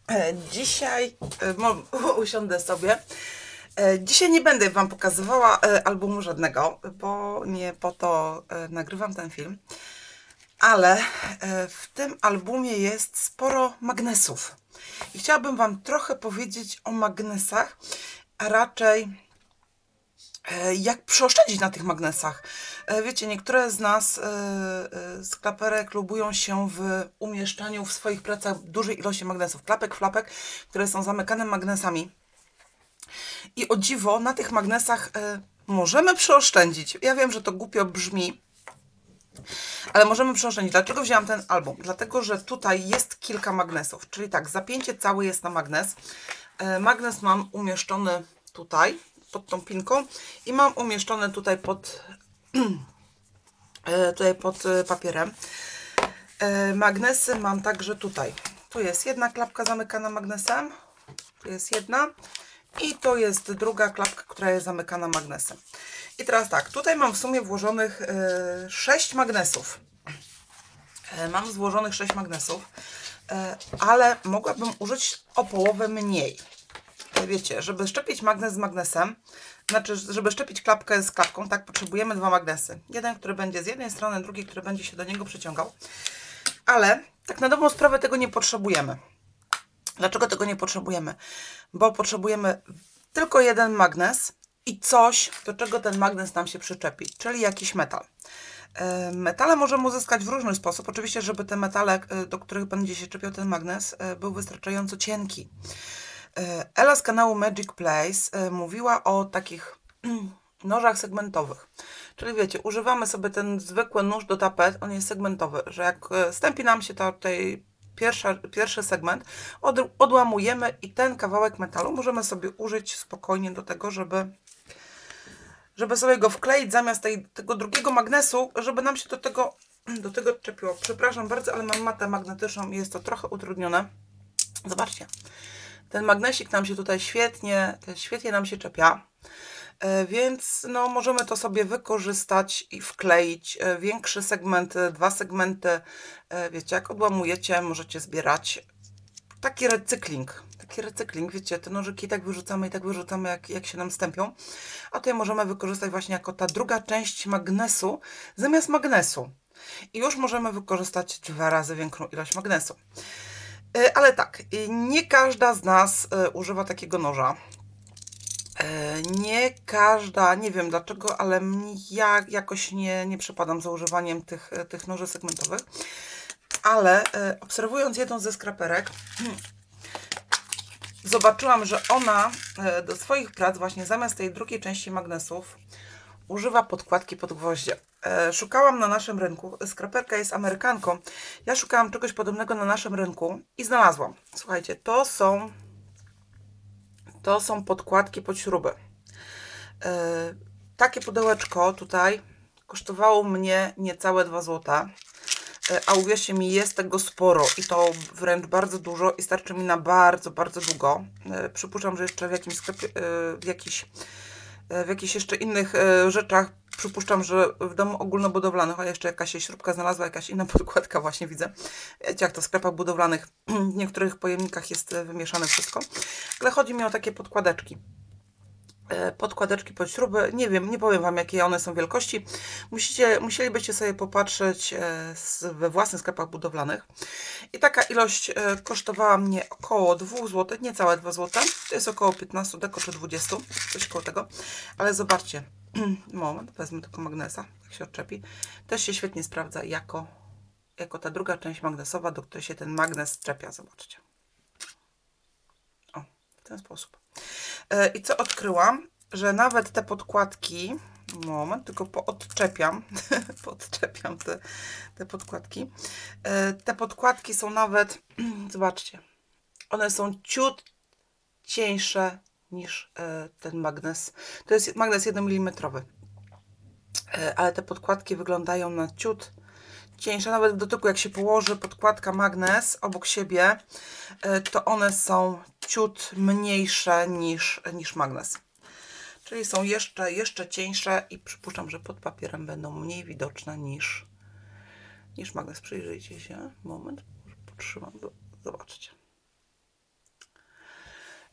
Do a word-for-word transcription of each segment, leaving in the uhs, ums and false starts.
Dzisiaj usiądę sobie. Dzisiaj nie będę Wam pokazywała albumu żadnego, bo nie po to nagrywam ten film. Ale w tym albumie jest sporo magnesów. I chciałabym Wam trochę powiedzieć o magnesach, a raczej jak przeoszczędzić na tych magnesach. Wiecie, niektóre z nas z klaperek lubują się w umieszczaniu w swoich pracach dużej ilości magnesów. Klapek, flapek, które są zamykane magnesami. I o dziwo, na tych magnesach możemy przeoszczędzić. Ja wiem, że to głupio brzmi, ale możemy przeoszczędzić. Dlaczego wzięłam ten album? Dlatego, że tutaj jest kilka magnesów. Czyli tak, zapięcie całe jest na magnes. Magnes mam umieszczony tutaj, pod tą pinką i mam umieszczone tutaj pod tutaj pod papierem. Magnesy mam także tutaj. Tu jest jedna klapka zamykana magnesem, tu jest jedna i to jest druga klapka, która jest zamykana magnesem. I teraz tak, tutaj mam w sumie włożonych sześć magnesów. Mam złożonych sześć magnesów, ale mogłabym użyć o połowę mniej. Wiecie, żeby szczepić magnes z magnesem, znaczy, żeby szczepić klapkę z klapką, tak, potrzebujemy dwa magnesy. Jeden, który będzie z jednej strony, drugi, który będzie się do niego przyciągał. Ale tak na dobrą sprawę tego nie potrzebujemy. Dlaczego tego nie potrzebujemy? Bo potrzebujemy tylko jeden magnes i coś, do czego ten magnes nam się przyczepi, czyli jakiś metal. Metale możemy uzyskać w różny sposób. Oczywiście, żeby te metale, do których będzie się czepiał ten magnes, był wystarczająco cienki. Ela z kanału Magic Place mówiła o takich nożach segmentowych. Czyli wiecie, używamy sobie ten zwykły nóż do tapet, on jest segmentowy, że jak stępi nam się ta, tutaj pierwsza, pierwszy segment, od, odłamujemy i ten kawałek metalu możemy sobie użyć spokojnie do tego, żeby, żeby sobie go wkleić zamiast tej, tego drugiego magnesu, żeby nam się do tego, do tego czepiło. Przepraszam bardzo, ale mam matę magnetyczną i jest to trochę utrudnione. Zobaczcie. Ten magnesik nam się tutaj świetnie, świetnie nam się czepia, więc no, możemy to sobie wykorzystać i wkleić. Większy segment, dwa segmenty, wiecie, jak odłamujecie, możecie zbierać. Taki recykling, taki recykling, wiecie, te nożyki tak wyrzucamy i tak wyrzucamy, jak, jak się nam stępią. A tutaj możemy wykorzystać właśnie jako ta druga część magnesu, zamiast magnesu. I już możemy wykorzystać dwa razy większą ilość magnesu. Ale tak, nie każda z nas używa takiego noża. Nie każda, nie wiem dlaczego, ale ja jakoś nie, nie przepadam za używaniem tych, tych noży segmentowych. Ale obserwując jedną ze skraperek, zobaczyłam, że ona do swoich prac właśnie zamiast tej drugiej części magnesów używa podkładki pod gwoździe. Szukałam na naszym rynku, skraperka jest Amerykanką, ja szukałam czegoś podobnego na naszym rynku i znalazłam. Słuchajcie, to są to są podkładki pod śruby. Takie pudełeczko tutaj kosztowało mnie niecałe dwa złote, a uwierzcie mi, jest tego sporo i to wręcz bardzo dużo i starczy mi na bardzo, bardzo długo. Przypuszczam, że jeszcze w jakimś sklepie, w jakichś w jakichś jeszcze innych rzeczach, przypuszczam, że w domu ogólnobudowlanych, a jeszcze jakaś się śrubka znalazła, jakaś inna podkładka właśnie widzę. Wiecie, jak to w sklepach budowlanych, w niektórych pojemnikach jest wymieszane wszystko. Ale chodzi mi o takie podkładeczki. Podkładeczki pod śruby. Nie wiem, nie powiem Wam, jakie one są wielkości. Musicie, musielibyście sobie popatrzeć we własnych sklepach budowlanych. I taka ilość kosztowała mnie około dwa złote, niecałe dwa złote. To jest około piętnaście deko czy dwadzieścia, coś koło tego. Ale zobaczcie, moment, wezmę tylko magnesa, jak się odczepi. Też się świetnie sprawdza jako, jako ta druga część magnesowa, do której się ten magnes czepia. Zobaczcie. O, w ten sposób. I co odkryłam? Że nawet te podkładki, moment, tylko poodczepiam, poodczepiam te, te podkładki. Te podkładki są nawet, zobaczcie, one są ciut cieńsze niż ten magnes. To jest magnes jednomilimetrowy, ale te podkładki wyglądają na ciut cieńsze. Nawet w dotyku, jak się położy podkładka, magnes obok siebie, to one są ciut mniejsze niż, niż magnes. Czyli są jeszcze, jeszcze cieńsze i przypuszczam, że pod papierem będą mniej widoczne niż, niż magnes. Przyjrzyjcie się. Moment, może potrzymam. Zobaczcie.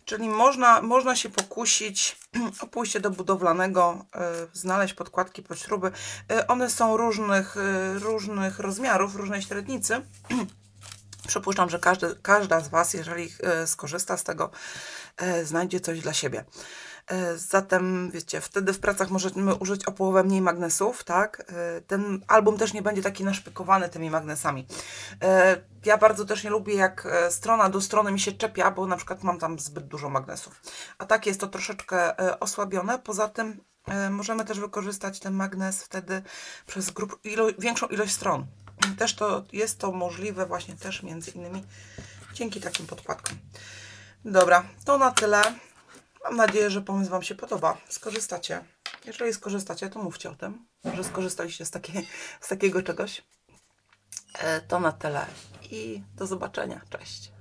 Czyli można, można się pokusić o pójście do budowlanego, y, znaleźć podkładki pod śruby. Y, one są różnych, y, różnych rozmiarów, różnej średnicy. Przypuszczam, że każdy, każda z Was, jeżeli y, skorzysta z tego, y, znajdzie coś dla siebie. Y, zatem, wiecie, wtedy w pracach możemy użyć o połowę mniej magnesów, tak? Y, ten album też nie będzie taki naszpykowany tymi magnesami. Y, ja bardzo też nie lubię, jak strona do strony mi się czepia, bo na przykład mam tam zbyt dużo magnesów. A tak jest to troszeczkę y, osłabione. Poza tym y, możemy też wykorzystać ten magnes wtedy przez grup, ilo, większą ilość stron. Też to jest to możliwe właśnie też między innymi dzięki takim podkładkom. Dobra, to na tyle. Mam nadzieję, że pomysł Wam się podoba. Skorzystacie. Jeżeli skorzystacie, to mówcie o tym, że skorzystaliście z, takiej, z takiego czegoś. To na tyle i do zobaczenia. Cześć.